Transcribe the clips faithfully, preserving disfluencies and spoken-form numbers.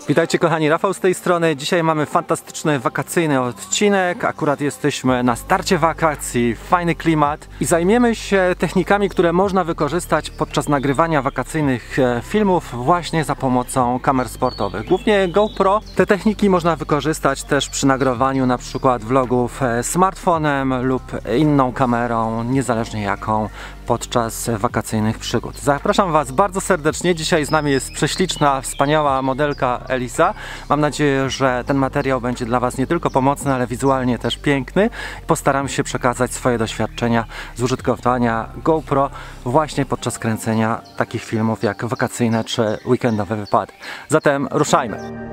Witajcie kochani, Rafał z tej strony. Dzisiaj mamy fantastyczny wakacyjny odcinek. Akurat jesteśmy na starcie wakacji, fajny klimat i zajmiemy się technikami, które można wykorzystać podczas nagrywania wakacyjnych filmów właśnie za pomocą kamer sportowych. Głównie GoPro. Te techniki można wykorzystać też przy nagrywaniu na przykład vlogów smartfonem lub inną kamerą, niezależnie jaką, podczas wakacyjnych przygód. Zapraszam Was bardzo serdecznie. Dzisiaj z nami jest prześliczna, wspaniała modelka Elisa. Mam nadzieję, że ten materiał będzie dla Was nie tylko pomocny, ale wizualnie też piękny. Postaram się przekazać swoje doświadczenia z użytkowania GoPro właśnie podczas kręcenia takich filmów jak wakacyjne czy weekendowe wypady. Zatem ruszajmy!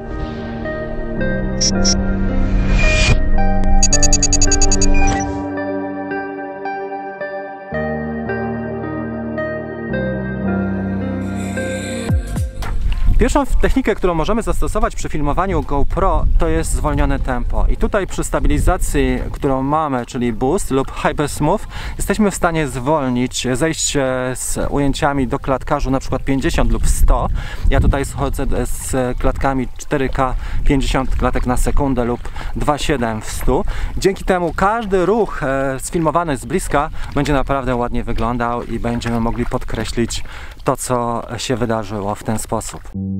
Pierwszą technikę, którą możemy zastosować przy filmowaniu GoPro, to jest zwolnione tempo. I tutaj przy stabilizacji, którą mamy, czyli Boost lub Hyper Smooth, jesteśmy w stanie zwolnić, zejść z ujęciami do klatkarzu na przykład pięćdziesiąt lub sto. Ja tutaj schodzę z klatkami cztery K pięćdziesiąt klatek na sekundę lub dwa przecinek siedem w stu. Dzięki temu każdy ruch sfilmowany z bliska będzie naprawdę ładnie wyglądał i będziemy mogli podkreślić to, co się wydarzyło w ten sposób.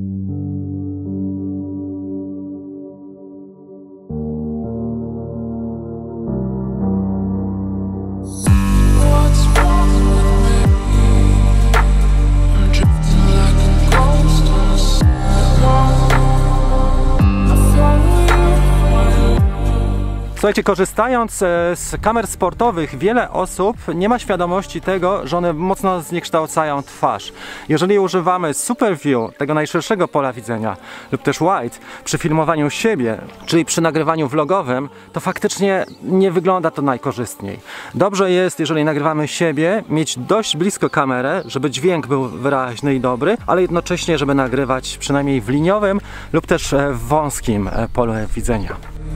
Słuchajcie, korzystając z kamer sportowych, wiele osób nie ma świadomości tego, że one mocno zniekształcają twarz. Jeżeli używamy Super View, tego najszerszego pola widzenia, lub też Wide, przy filmowaniu siebie, czyli przy nagrywaniu vlogowym, to faktycznie nie wygląda to najkorzystniej. Dobrze jest, jeżeli nagrywamy siebie, mieć dość blisko kamerę, żeby dźwięk był wyraźny i dobry, ale jednocześnie, żeby nagrywać przynajmniej w liniowym lub też w wąskim polu widzenia.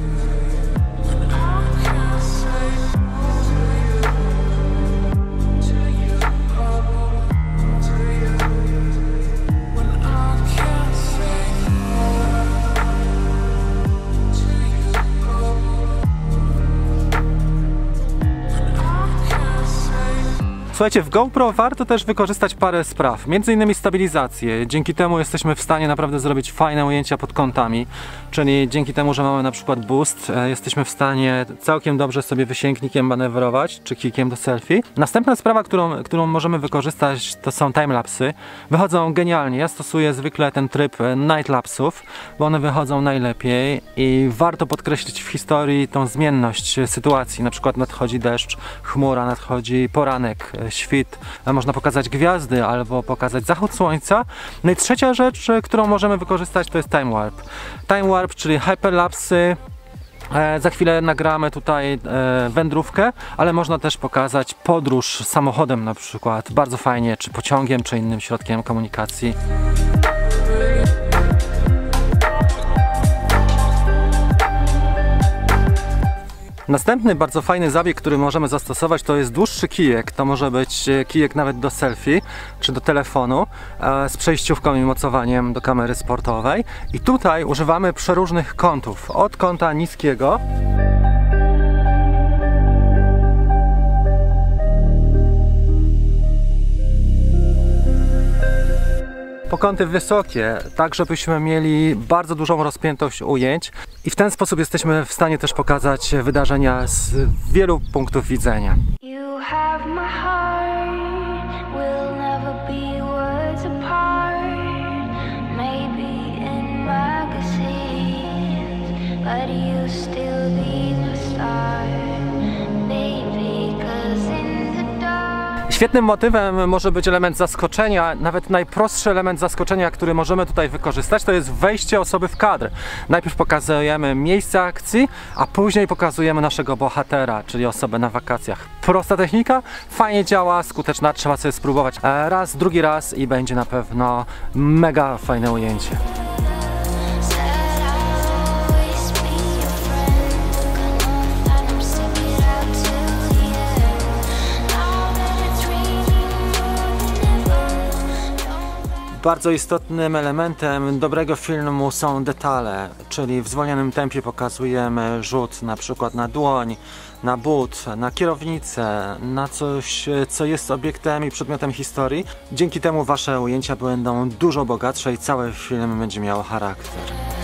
Słuchajcie, w GoPro warto też wykorzystać parę spraw, między innymi stabilizację. Dzięki temu jesteśmy w stanie naprawdę zrobić fajne ujęcia pod kątami, czyli dzięki temu, że mamy na przykład boost, jesteśmy w stanie całkiem dobrze sobie wysięgnikiem manewrować, czy klikiem do selfie. Następna sprawa, którą, którą możemy wykorzystać, to są timelapsy. Wychodzą genialnie. Ja stosuję zwykle ten tryb nightlapsów, bo one wychodzą najlepiej i warto podkreślić w historii tą zmienność sytuacji. Na przykład nadchodzi deszcz, chmura, nadchodzi poranek, świt, można pokazać gwiazdy albo pokazać zachód słońca. No i trzecia rzecz, którą możemy wykorzystać, to jest time warp. Time warp, czyli hyperlapsy. E, za chwilę nagramy tutaj e, wędrówkę, ale można też pokazać podróż samochodem na przykład. Bardzo fajnie, czy pociągiem, czy innym środkiem komunikacji. Następny bardzo fajny zabieg, który możemy zastosować, to jest dłuższy kijek. To może być kijek nawet do selfie czy do telefonu z przejściówką i mocowaniem do kamery sportowej. I tutaj używamy przeróżnych kątów. Od kąta niskiego po kąty wysokie, tak żebyśmy mieli bardzo dużą rozpiętość ujęć i w ten sposób jesteśmy w stanie też pokazać wydarzenia z wielu punktów widzenia. Świetnym motywem może być element zaskoczenia, nawet najprostszy element zaskoczenia, który możemy tutaj wykorzystać, to jest wejście osoby w kadr. Najpierw pokazujemy miejsce akcji, a później pokazujemy naszego bohatera, czyli osobę na wakacjach. Prosta technika, fajnie działa, skuteczna, trzeba sobie spróbować raz, drugi raz i będzie na pewno mega fajne ujęcie. Bardzo istotnym elementem dobrego filmu są detale, czyli w zwolnionym tempie pokazujemy rzut na przykład na dłoń, na but, na kierownicę, na coś, co jest obiektem i przedmiotem historii. Dzięki temu wasze ujęcia będą dużo bogatsze i cały film będzie miał charakter.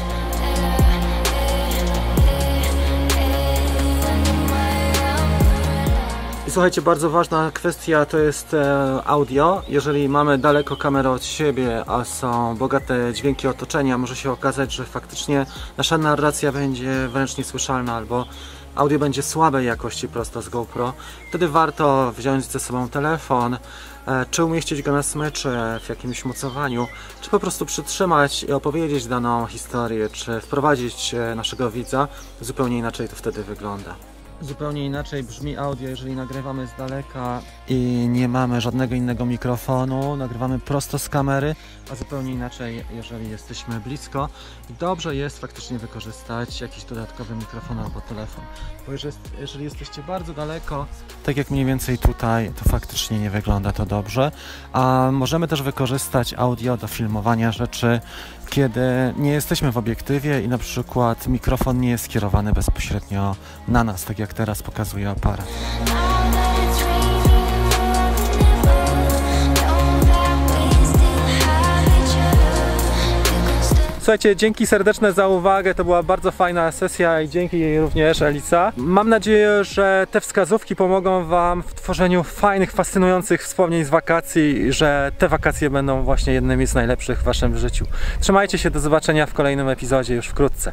I słuchajcie, bardzo ważna kwestia to jest e, audio. Jeżeli mamy daleko kamerę od siebie, a są bogate dźwięki otoczenia, może się okazać, że faktycznie nasza narracja będzie wręcz niesłyszalna albo audio będzie słabej jakości prosto z GoPro. Wtedy warto wziąć ze sobą telefon, e, czy umieścić go na smyczy w jakimś mocowaniu, czy po prostu przytrzymać i opowiedzieć daną historię, czy wprowadzić e, naszego widza. Zupełnie inaczej to wtedy wygląda. Zupełnie inaczej brzmi audio, jeżeli nagrywamy z daleka i nie mamy żadnego innego mikrofonu, nagrywamy prosto z kamery, a zupełnie inaczej, jeżeli jesteśmy blisko. Dobrze jest faktycznie wykorzystać jakiś dodatkowy mikrofon albo telefon, bo jeżeli jesteście bardzo daleko, tak jak mniej więcej tutaj, to faktycznie nie wygląda to dobrze, a możemy też wykorzystać audio do filmowania rzeczy, kiedy nie jesteśmy w obiektywie i na przykład mikrofon nie jest skierowany bezpośrednio na nas, tak jak teraz pokazuje aparat. Słuchajcie, dzięki serdeczne za uwagę, to była bardzo fajna sesja i dzięki jej również, Elica. Mam nadzieję, że te wskazówki pomogą wam w tworzeniu fajnych, fascynujących wspomnień z wakacji i że te wakacje będą właśnie jednymi z najlepszych w waszym życiu. Trzymajcie się, do zobaczenia w kolejnym epizodzie już wkrótce.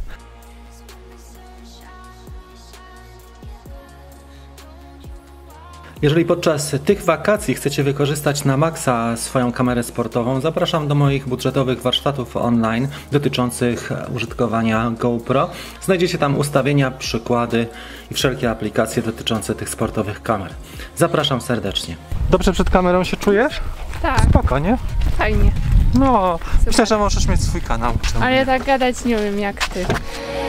Jeżeli podczas tych wakacji chcecie wykorzystać na maksa swoją kamerę sportową, zapraszam do moich budżetowych warsztatów online dotyczących użytkowania GoPro. Znajdziecie tam ustawienia, przykłady i wszelkie aplikacje dotyczące tych sportowych kamer. Zapraszam serdecznie. Dobrze przed kamerą się czujesz? Tak. Spoko, nie? Fajnie. No, Super. Myślę, że możesz mieć swój kanał. Ale ja tak gadać nie wiem jak ty.